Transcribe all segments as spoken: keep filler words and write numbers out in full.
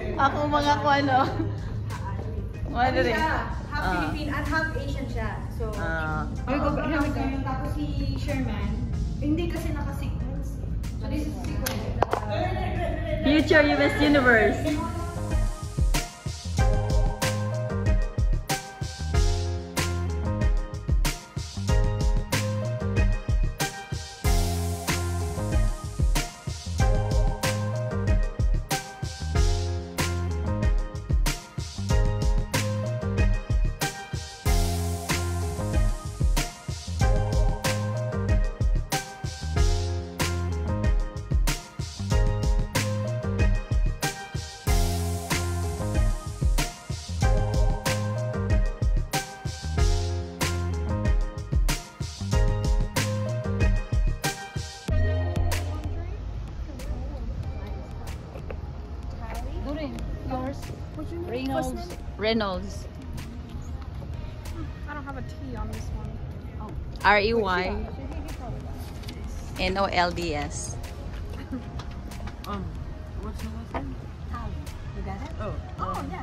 Ako mga ko ano. Ano rin? Half Philippine at half Asian siya. So, tapos si Sherman, hindi kasi naka-sequence. So this is sequence. Future U S Universe. Reynolds. Reynolds. I don't have a T on this one. Oh. R E Y N O L D S. Um, what's the last name? You got it? Oh. Oh, yeah.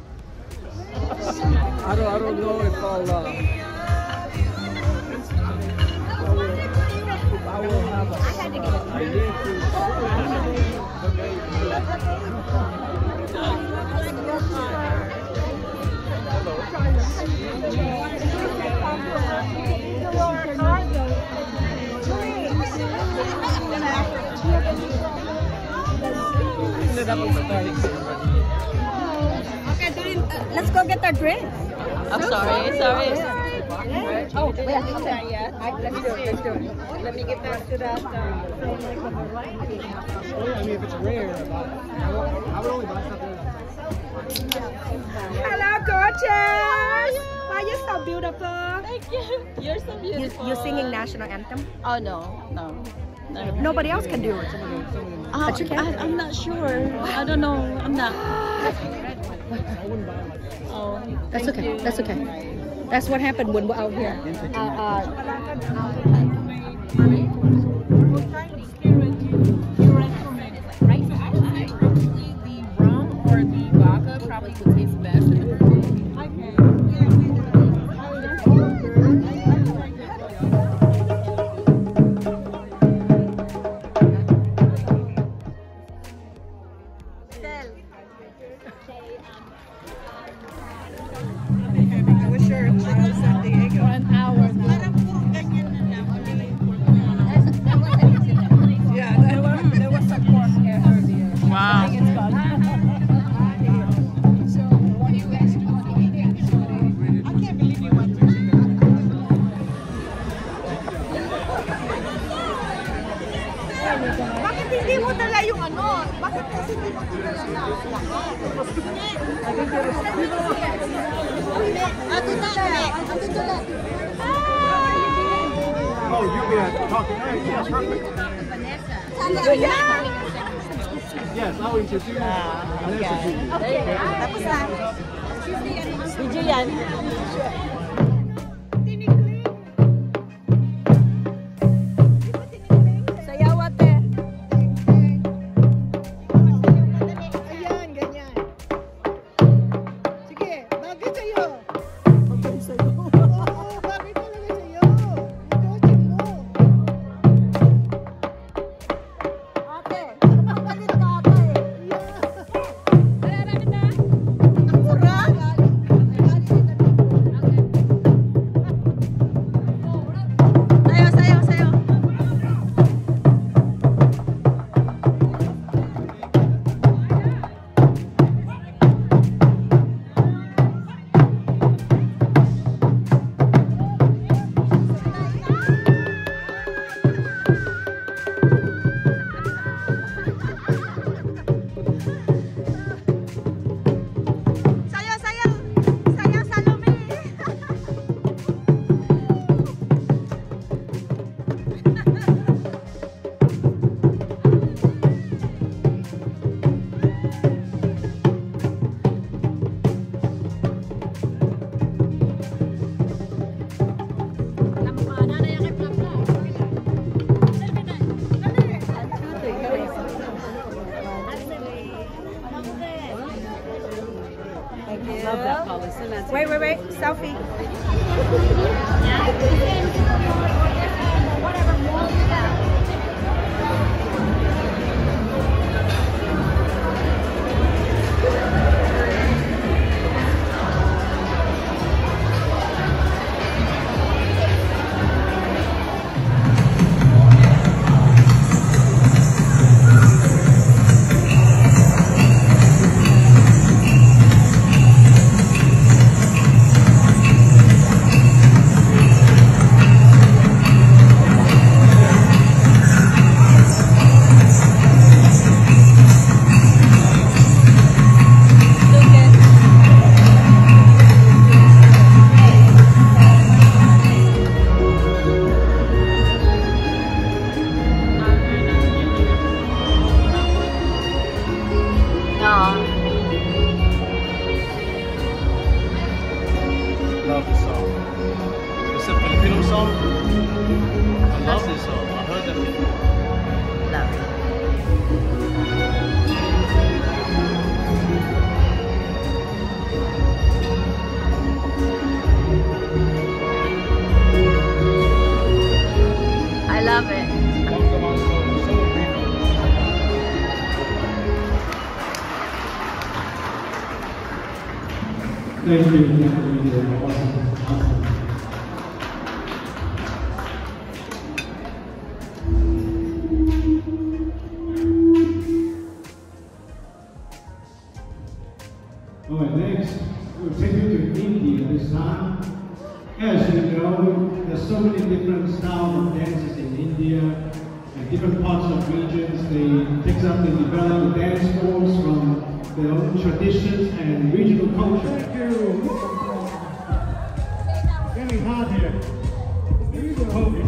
I don't, I don't know if I'll, uh, I will have a, I had to get it. Okay, let's go get our drink. I'm sorry, sorry. Oh, wait, okay. Yeah. Let's do it, let's do it. Let me get back to that. Uh, I mean, if it's rare, I would only buy something. Hello, gorgeous! Why are you so beautiful? Thank you. You're so beautiful. You, you're singing national anthem? Oh no, no. no. Nobody else can do it. Uh, But you can. I, I'm not sure. I don't know. I'm not. Oh, That's okay. you. That's okay. That's what happened when we're out here. Uh, uh, Probably would taste best. bakit hindi mo dala yung ano? Bakit kasi hindi mo dala na? Ato na, ato na. Oh, you'll be talking. Yes, perfect. Yes, I'll introduce you. Vanessa to you. Okay. Tapos na. Video yan. Thank you. Love that color. Send that to Wait, me. wait, wait. Selfie. Love this song. It's a Filipino song. I love this song. I heard that before. Love it. I love it. Thank you. Thank you. Awesome. Awesome. All right, next, we'll take you to India this time. As you know, there's so many different styles of dances in India, and different parts of regions. They take up and develop the dance forms from their own traditions and regional culture. Thank you. Getting hot here. There you go.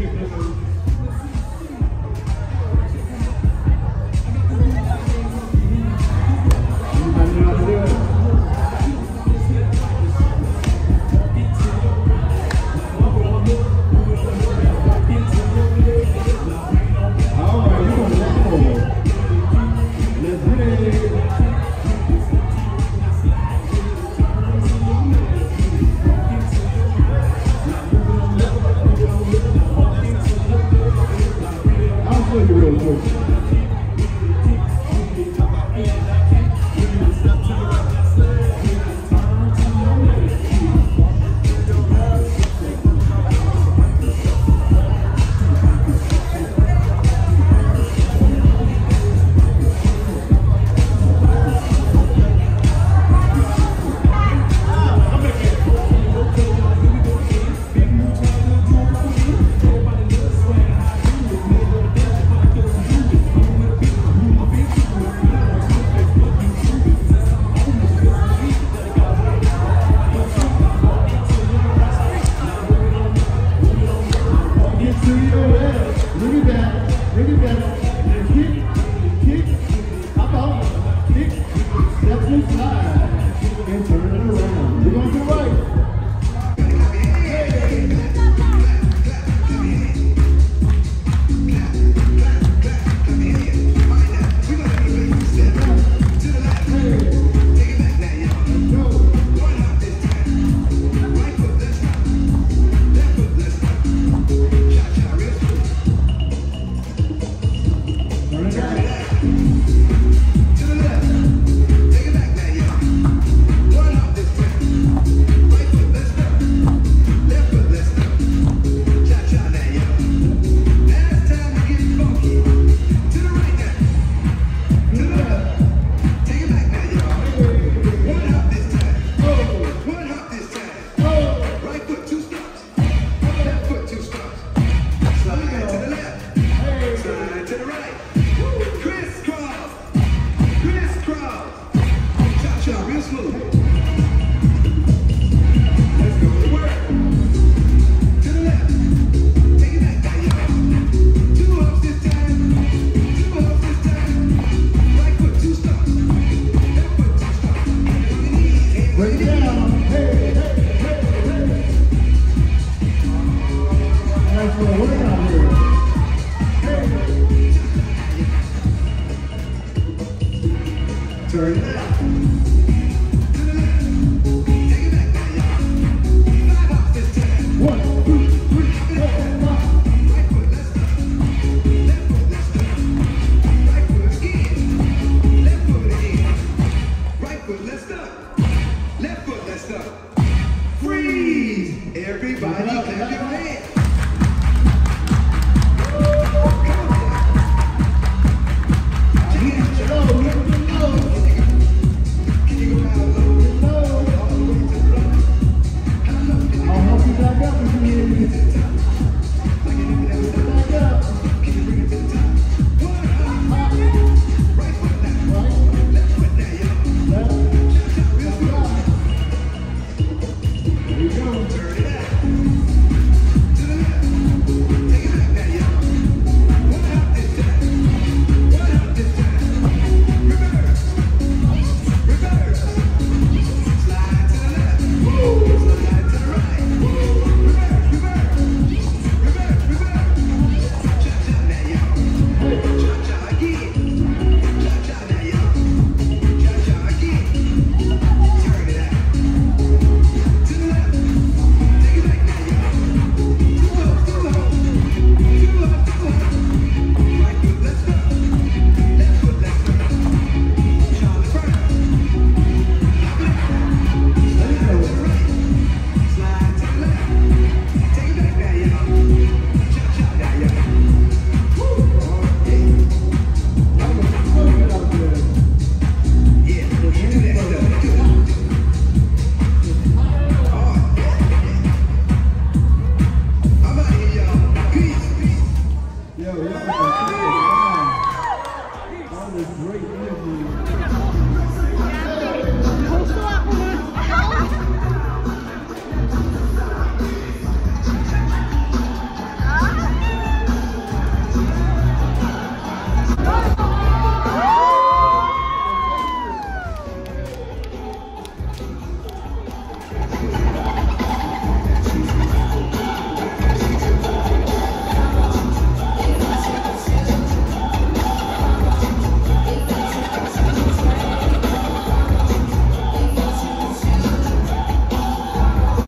Everybody know how to do it. All right, we're going to let's go. Let's hit it. I'll show you real quick. let's stop. Left foot, let's stop. Freeze. Everybody clap your hands.